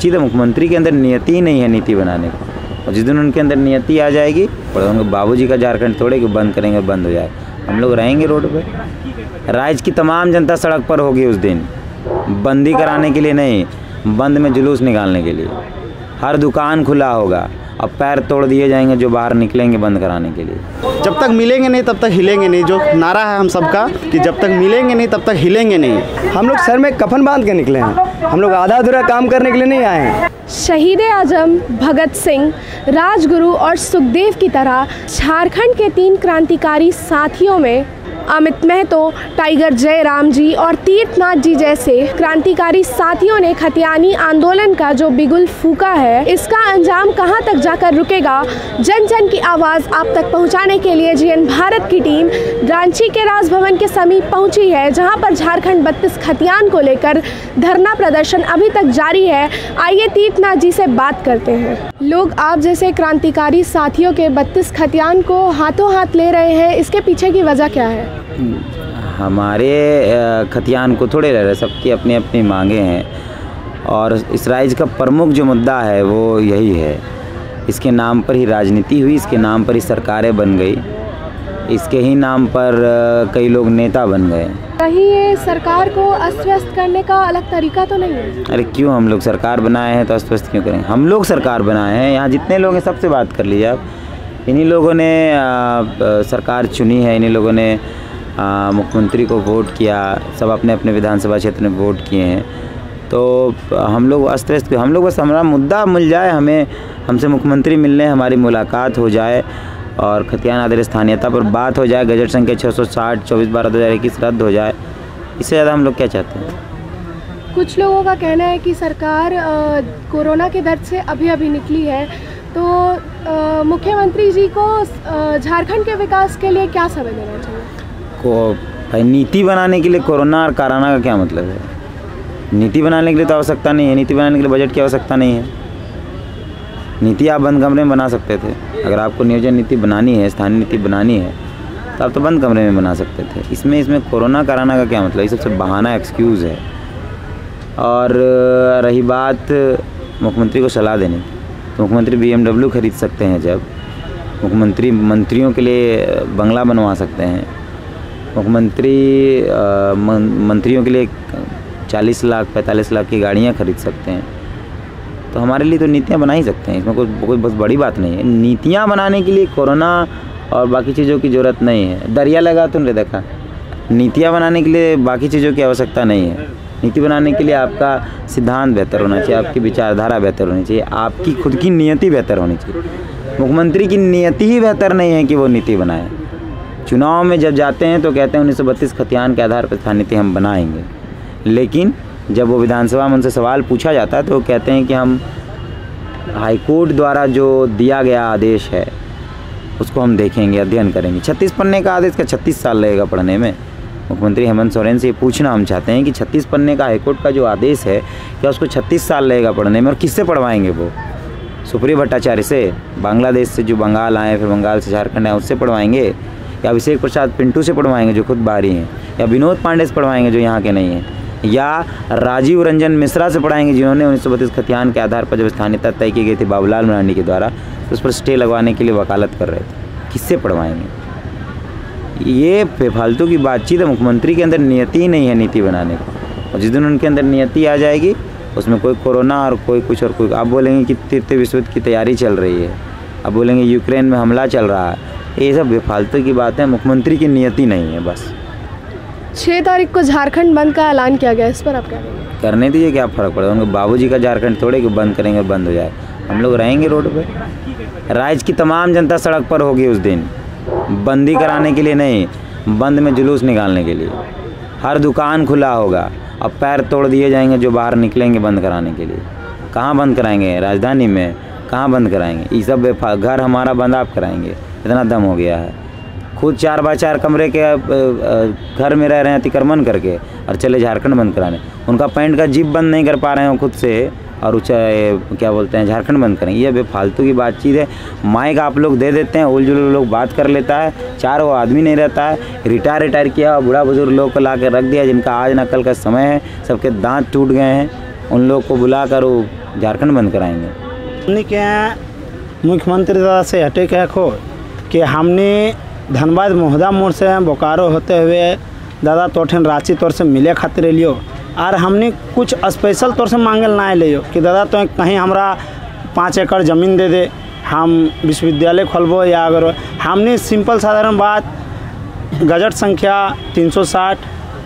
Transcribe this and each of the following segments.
बातचीत है, मुख्यमंत्री के अंदर नियति ही नहीं है नीति बनाने की। और जिस दिन उनके अंदर नियति आ जाएगी, और उनके बाबूजी का झारखंड थोड़े कि बंद करेंगे और बंद हो जाए, हम लोग रहेंगे रोड पे। राज्य की तमाम जनता सड़क पर होगी उस दिन, बंदी कराने के लिए नहीं, बंद में जुलूस निकालने के लिए। हर दुकान खुला होगा, अब पैर तोड़ दिए जाएंगे जो बाहर निकलेंगे बंद कराने के लिए। जब तक मिलेंगे नहीं तब तक हिलेंगे नहीं, जो नारा है हम सबका कि जब तक मिलेंगे नहीं तब तक हिलेंगे नहीं। हम लोग सर में कफन बांध के निकले हैं, हम लोग आधा अधूरा काम करने के लिए नहीं आए हैं। शहीद आजम भगत सिंह, राजगुरु और सुखदेव की तरह झारखंड के 3 क्रांतिकारी साथियों में अमित महतो, टाइगर जयराम जी और तीर्थनाथ जी जैसे क्रांतिकारी साथियों ने खतियानी आंदोलन का जो बिगुल फूका है, इसका अंजाम कहां तक जाकर रुकेगा, जन जन की आवाज़ आप तक पहुंचाने के लिए जीएन भारत की टीम रांची के राजभवन के समीप पहुंची है, जहां पर झारखंड 32 खतियान को लेकर धरना प्रदर्शन अभी तक जारी है। आइए तीर्थनाथ जी से बात करते हैं। लोग आप जैसे क्रांतिकारी साथियों के 32 खतियान को हाथों हाथ ले रहे हैं, इसके पीछे की वजह क्या है? हमारे खतियान को थोड़े रह रहे, सबकी अपनी अपनी मांगे हैं, और इस राज्य का प्रमुख जो मुद्दा है वो यही है। इसके नाम पर ही राजनीति हुई, इसके नाम पर ही सरकारें बन गई, इसके ही नाम पर कई लोग नेता बन गए। कहीं ये सरकार को अस्त व्यस्त करने का अलग तरीका तो नहीं है? अरे क्यों, हम लोग सरकार बनाए हैं तो अस्त व्यस्त क्यों करेंगे? हम लोग सरकार बनाए हैं, यहाँ जितने लोग हैं सबसे बात कर लीजिए आप। इन्हीं लोगों ने सरकार चुनी है, इन्हीं लोगों ने मुख्यमंत्री को वोट किया, सब अपने अपने विधानसभा क्षेत्र में वोट किए हैं। तो हम लोग अस्त व्यस्त, हम लोग बस हमारा मुद्दा मिल जाए, हमें हमसे मुख्यमंत्री मिलने हमारी मुलाकात हो जाए और खतियान आधारित स्थानीयता पर बात हो जाए, गजट संख्या 660 24/12/2021 रद्द हो जाए, इससे ज़्यादा हम लोग क्या चाहते हैं? कुछ लोगों का कहना है कि सरकार कोरोना के दर्द से अभी निकली है, तो मुख्यमंत्री जी को झारखंड के विकास के लिए क्या समय देना चाहिए? भाई नीति बनाने के लिए कोरोना और काराना का क्या मतलब है? नीति बनाने के लिए तो आवश्यकता नहीं है, नीति बनाने के लिए बजट की आवश्यकता नहीं है। नीति आप बंद कमरे में बना सकते थे। अगर आपको नियोजन नीति बनानी है, स्थानीय नीति बनानी है, तो आप तो बंद कमरे में बना सकते थे। इसमें कोरोना कराना का क्या मतलब? ये सबसे बहाना, एक्सक्यूज़ है। और रही बात मुख्यमंत्री को सलाह देने की, तो मुख्यमंत्री BMW खरीद सकते हैं, जब मुख्यमंत्री मंत्रियों के लिए बंगला बनवा सकते हैं, मुख्यमंत्री मंत्रियों के लिए 40 लाख 45 लाख की गाड़ियाँ खरीद सकते हैं। तो हमारे लिए तो नीतियाँ बना ही सकते हैं, इसमें कोई बहुत बड़ी बात नहीं है। नीतियाँ बनाने के लिए कोरोना और बाकी चीज़ों की ज़रूरत नहीं है। दरिया लगा तुमने देखा, नीतियाँ बनाने के लिए बाकी चीज़ों की आवश्यकता नहीं है। नीति बनाने के लिए आपका सिद्धांत बेहतर होना चाहिए, आपकी विचारधारा बेहतर होनी चाहिए, आपकी खुद की नियति बेहतर होनी चाहिए। मुख्यमंत्री की नियति ही बेहतर नहीं है कि वो नीति बनाए। चुनाव में जब जाते हैं तो कहते हैं 1932 खतियान के आधार पर स्थानीय नीति हम बनाएंगे, लेकिन जब वो विधानसभा में उनसे सवाल पूछा जाता है तो वो कहते हैं कि हम हाईकोर्ट द्वारा जो दिया गया आदेश है उसको हम देखेंगे, अध्ययन करेंगे। 36 पन्ने का आदेश का 36 साल लगेगा पढ़ने में। मुख्यमंत्री हेमंत सोरेन से ये पूछना हम चाहते हैं कि 36 पन्ने का हाईकोर्ट का जो आदेश है, क्या उसको 36 साल लगेगा पढ़ने में? और किससे पढ़वाएंगे वो? सुप्रिया भट्टाचार्य से, बांग्लादेश से जो बंगाल आए, फिर बंगाल से झारखंड आए, उससे पढ़वाएंगे? या अभिषेक प्रसाद पिंटू से पढ़वाएंगे जो खुद बाहरी हैं? या विनोद पांडे से पढ़वाएंगे जो यहाँ के नहीं हैं? या राजीव रंजन मिश्रा से पढ़ाएंगे जिन्होंने 1932 खतियान के आधार पर जब स्थानीयता तय की गई थी बाबूलाल मरांडी के द्वारा, तो उस पर स्टे लगवाने के लिए वकालत कर रहे थे? किससे पढ़वाएंगे? ये बेफालतू की बातचीत है। मुख्यमंत्री के अंदर नियति ही नहीं है नीति बनाने की, और जिस दिन उनके अंदर नियति आ जाएगी, उसमें कोई कोरोना और कोई कुछ और कोई, आप बोलेंगे कि तृतीय विश्व युद्ध की तैयारी चल रही है, आप बोलेंगे यूक्रेन में हमला चल रहा है, ये सब बेफालतू की बात है। मुख्यमंत्री की नियति नहीं है बस। 6 तारीख को झारखंड बंद का ऐलान किया गया, इस पर आप क्या कहेंगे? करने दीजिए, क्या फ़र्क पड़ेगा? उनके बाबूजी का झारखंड थोड़े कि बंद करेंगे और बंद हो जाए, हम लोग रहेंगे रोड पे। राज्य की तमाम जनता सड़क पर होगी उस दिन, बंदी कराने के लिए नहीं, बंद में जुलूस निकालने के लिए। हर दुकान खुला होगा, अब पैर तोड़ दिए जाएंगे जो बाहर निकलेंगे बंद कराने के लिए। कहाँ बंद कराएंगे? राजधानी में कहाँ बंद कराएंगे? ये सब घर हमारा बंद आप कराएंगे? इतना दम हो गया है। खुद 4x4 कमरे के घर में रह रहे हैं अतिक्रमण करके, और चले झारखंड बंद कराने। उनका पैंट का जिप बंद नहीं कर पा रहे हैं खुद से, और क्या बोलते हैं झारखंड बंद करेंगे? ये बेफालतू की बातचीत है। माइक आप लोग दे देते हैं, उलझुल लोग बात कर लेता है, 4 वो आदमी नहीं रहता है। रिटायर किया और बूढ़ा बुजुर्ग लोग को ला के रख दिया, जिनका आज न कल का समय है, सबके दांत टूट गए हैं। उन लोग को बुला कर वो झारखंड बंद कराएंगे। हमने क्या मुख्यमंत्री दादा से हटे क्या खो कि हमने धनबाद मोहदा मोड़ से बोकारो होते हुए दादा तोठन रांची तौर से मिले खातिर लियो और हमने कुछ स्पेशल तौर से मांगे ना लियो कि दादा तो कहीं हमरा 5 एकड़ ज़मीन दे दे, हम विश्वविद्यालय खोलबो, या अगर हमने सिंपल साधारण बात गजट संख्या 360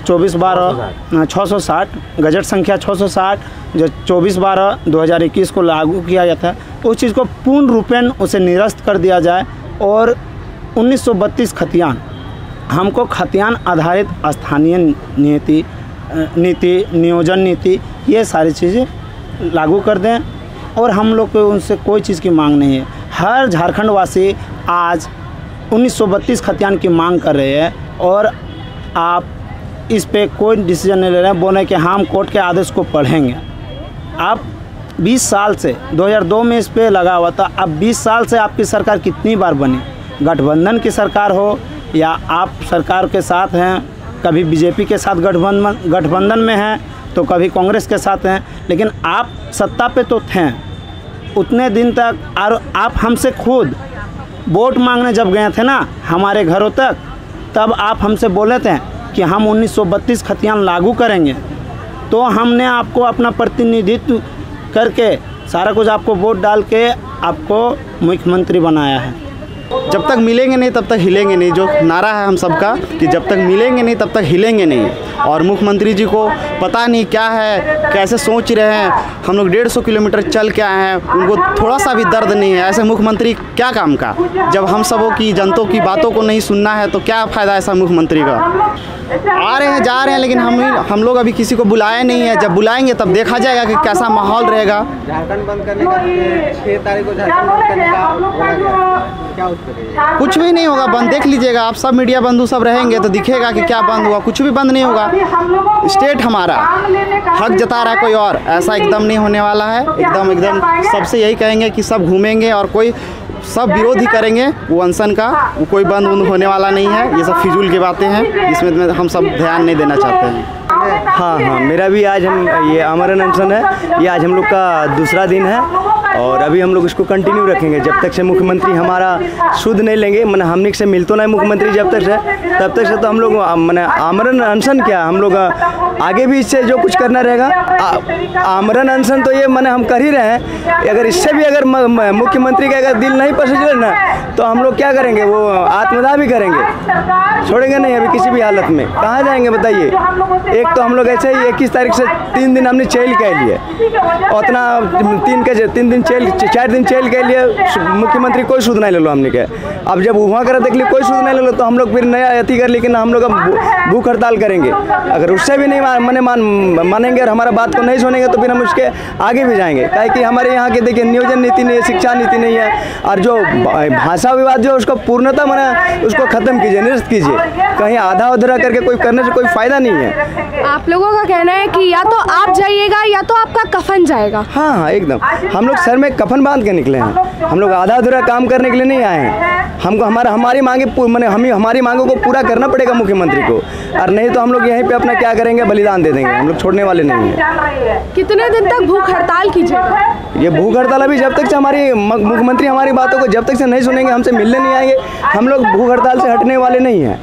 660 गजट संख्या 660 जो 24/12/2021 को लागू किया जाता है, उस चीज़ को पूर्ण रूपेण उसे निरस्त कर दिया जाए और 1932 खतियान, हमको खतियान आधारित स्थानीय नीति नियोजन नीति ये सारी चीज़ें लागू कर दें और हम लोग को उनसे कोई चीज़ की मांग नहीं है। हर झारखंड वासी आज 1932 खतियान की मांग कर रहे हैं और आप इस पे कोई डिसीजन नहीं ले रहे हैं, बोले कि हम कोर्ट के आदेश को पढ़ेंगे। आप 20 साल से 2002 में इस पे लगा हुआ था, अब 20 साल से आपकी सरकार कितनी बार बनी, गठबंधन की सरकार हो या आप सरकार के साथ हैं, कभी बीजेपी के साथ गठबंधन में हैं तो कभी कांग्रेस के साथ हैं, लेकिन आप सत्ता पे तो थे उतने दिन तक। और आप हमसे खुद वोट मांगने जब गए थे ना हमारे घरों तक, तब आप हमसे बोले थे कि हम 1932 खतियान लागू करेंगे, तो हमने आपको अपना प्रतिनिधित्व करके सारा कुछ आपको वोट डाल के आपको मुख्यमंत्री बनाया है। जब तक मिलेंगे नहीं तब तक हिलेंगे नहीं, जो नारा है हम सबका कि जब तक मिलेंगे नहीं तब तक हिलेंगे नहीं। और मुख्यमंत्री जी को पता नहीं क्या है, कैसे सोच रहे हैं, हम लोग 150 किलोमीटर चल के आए हैं, उनको थोड़ा सा भी दर्द नहीं है। ऐसे मुख्यमंत्री क्या काम का, जब हम सबों की जनता की बातों को नहीं सुनना है तो क्या फ़ायदा ऐसा मुख्यमंत्री का। आ रहे हैं जा रहे हैं, लेकिन हम लोग अभी किसी को बुलाए नहीं है। जब बुलाएंगे तब देखा जाएगा कि कैसा माहौल रहेगा। झारखंड बंद करने का 6 तारीख को झारखंड बंद करने का बोला गया, क्या उस पर कुछ भी नहीं होगा बंद, देख लीजिएगा आप, सब मीडिया बंधु सब रहेंगे तो दिखेगा कि क्या बंद हुआ। कुछ भी बंद नहीं होगा। स्टेट हमारा हक जता रहा है कोई और, ऐसा एकदम नहीं होने वाला है। एकदम सबसे यही कहेंगे कि सब घूमेंगे और कोई सब विरोध ही करेंगे वो अनशन का, वो कोई बंद होने वाला नहीं है। ये सब फिजूल की बातें हैं, इसमें हम सब ध्यान नहीं देना चाहते हैं। हाँ, मेरा भी आज ये आमरण अनशन है, ये आज हम लोग का दूसरा दिन है और अभी हम लोग इसको कंटिन्यू रखेंगे जब तक से मुख्यमंत्री हमारा सुध नहीं लेंगे। मैंने हमने से मिल तो नहीं मुख्यमंत्री जब तक से, तब तक से तो हम लोग मैंने आमरण अनशन क्या, हम लोग आगे भी इससे जो कुछ करना रहेगा। आमरण अनशन तो ये मैंने हम कर ही रहे हैं, अगर इससे भी अगर मुख्यमंत्री का अगर दिल नहीं पसंद ना तो हम लोग क्या करेंगे, वो आत्मदाह भी करेंगे, छोड़ेंगे नहीं अभी किसी भी हालत में। कहाँ जाएंगे बताइए। एक तो हम लोग ऐसे ही 21 तारीख से 3 दिन हमने जेल कह लिए, उतना 3 दिन जेल 4 दिन जेल के लिए मुख्यमंत्री कोई सुध नहीं ले लो हमने के। अब जब वहाँ कर देख लिया कोई सुध नहीं ले लो तो हम लोग फिर नया अति कर, लेकिन हम लोग अब भूख हड़ताल करेंगे। अगर उससे भी नहीं मानेंगे और हमारा बात को नहीं सुनेंगे तो फिर हम उसके आगे भी जाएंगे। काहे कि हमारे यहाँ के देखिए नियोजन नीति नहीं है, शिक्षा नीति नहीं है, और जो भाषा विवाद जो उसको पूर्णतः मैंने उसको ख़त्म कीजिए, निरस्त कीजिए। कहीं आधा उधरा करके कोई करने से कोई फ़ायदा नहीं है। आप लोगों का कहना है कि या तो आप जाइएगा या तो आपका कफन जाएगा। हाँ, एकदम। हम लोग सर में कफन बांध के निकले हैं, हम लोग आधा अधूरा काम करने के लिए नहीं आए हैं। हमको हमारी मांगे मैंने हमारी मांगों को पूरा करना पड़ेगा मुख्यमंत्री को, और नहीं तो हम लोग यहीं पे अपना क्या करेंगे, बलिदान दे देंगे। हम लोग छोड़ने वाले नहीं हैं। कितने दिन तक भूख हड़ताल कीजिएगा? ये भूख हड़ताल अभी जब तक से हमारी मुख्यमंत्री हमारी बातों को जब तक से नहीं सुनेंगे, हमसे मिलने नहीं आएंगे, हम लोग भूख हड़ताल से हटने वाले नहीं हैं।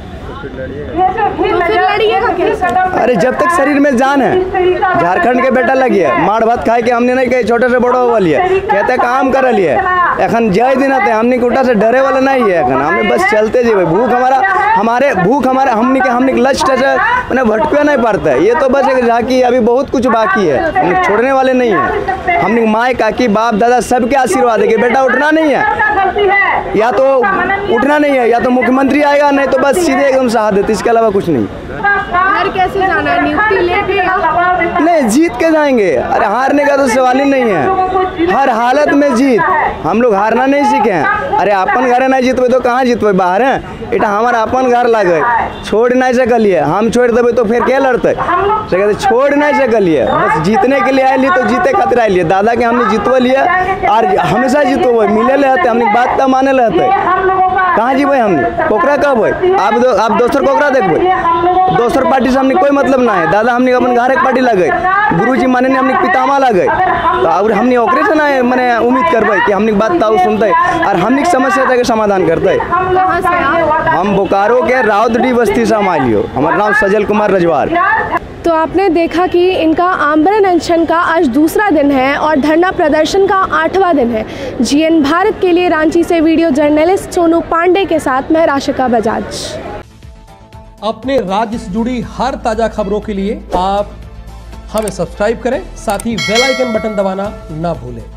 फिर लड़िएगा कैसे? अरे जब तक शरीर में जान है, झारखंड के बेटा लगी है, माड़ भात खाए के हमने नहीं कहे छोटे से बड़ा वाली है, कहते काम कर रही है। एखन जय दिन आते हमने कुटा से डरे वाला नहीं है, एखन हमें बस चलते जी। भूख हमारा हमने लक्ष्य से मैंने भटके नहीं पड़ता है। ये तो बस एक झांकी, अभी बहुत कुछ बाकी है, हम छोड़ने वाले नहीं है। हमने माए काकी बाप दादा सबके आशीर्वाद है कि बेटा उठना नहीं है, या तो उठना नहीं है, या तो मुख्यमंत्री आएगा, नहीं तो बस सीधे एकदम शहादत, इसके अलावा कुछ नहीं। घर कैसे जाना है, नियुक्ति लेके या? नहीं, जीत के जाएंगे। अरे हारने का तो सवाल ही नहीं है, हर हालत में जीत। हम लोग हारना नहीं सीखे हैं। अरे अपन घर नहीं जीतबे तो कहाँ जीतबे, बाहर है एटा हमारा अपन घर लगे, छोड़ नहीं सकलिए। हम छोड़ देवे तो फिर क्या लड़ते, छोड़ नहीं सकलिए। बस जीतने के लिए आए तो जीते खातिर आए। दादा के हमने जीतवा लिया और हमेशा जीतवे मिले रहते, हमने बात तो माने रहते। कहाँ जीवे हमने कोकरा कब है आप दोसर कोकरा देखबे दोसर पार्टी से हमने कोई मतलब ना है। दादा हमने अपन घर एक पार्टी लगे गुरुजी माने ने हमने पितामा लगे तो और हमने ओकरे से ना मैंने उम्मीद करबे कि हमने बात ताऊ सुनते और हमने समस्या के समाधान करते। हम बोकारो के राउतडी बस्ती से हम आइलियो, हमारा नाम सजल कुमार रजवार। तो आपने देखा कि इनका आमरण अनशन का आज दूसरा दिन है और धरना प्रदर्शन का 8वां दिन है। जीएन भारत के लिए रांची से वीडियो जर्नलिस्ट सोनू पांडे के साथ मैं राशिका बजाज। अपने राज्य से जुड़ी हर ताजा खबरों के लिए आप हमें सब्सक्राइब करें, साथ ही बेल आइकन बटन दबाना ना भूलें।